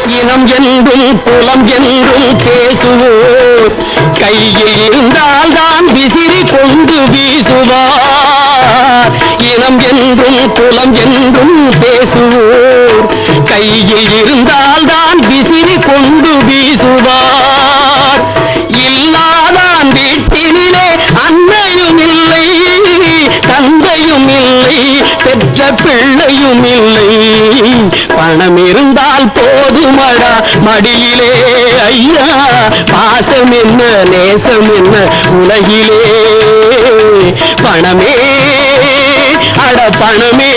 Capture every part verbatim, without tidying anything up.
இனம் என்றும் குலம் என்றும் பேசுவோர் கையில் இருந்தால் தான் விசிறி கொண்டு வீசுவார். இனம் என்றும் குலம் என்றும் பேசுவோர் கையில் இருந்தால் தான் விசிறி கொண்டு வீசுவார். இல்லாதான் வீட்டினிலே அன்னையும் இல்லை, தந்தையும் இல்லை, பெற்ற பிள்ளையும் இல்லை. பணம் இருந்தால் போதுமடா மடியிலே ஐயா, பாசம் என்ன நேசம் என்ன உலகிலே. பணமே அட பணமே.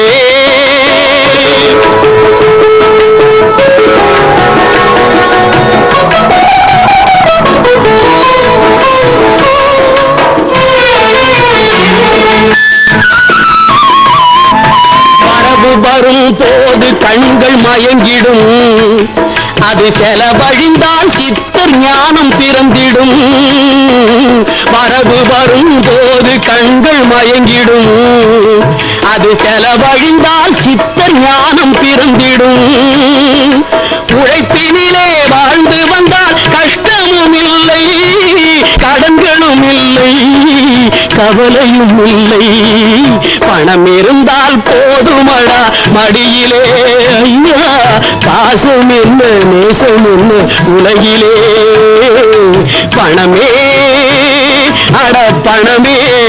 வரவு வரும் போது கண்கள் மயங்கிடும், அது செலவழிந்தால் சித்தர் ஞானம் பிறந்திடும். வரவு வரும் போது கண்கள் மயங்கிடும், அது செலவழிந்தால் சித்தர் ஞானம் பிறந்திடும். உழைப்பினிலே வாழ்ந்து வந்தால் கஷ்டமும் இல்லை, கடன்களும் இல்லை, கவலையும் இல்லை. பணம் இருந்தால் போதுமடா மடியிலே ஐயா, பாசம் என்ன நேசம் என்ன உலகிலே. பணமே அட பணமே.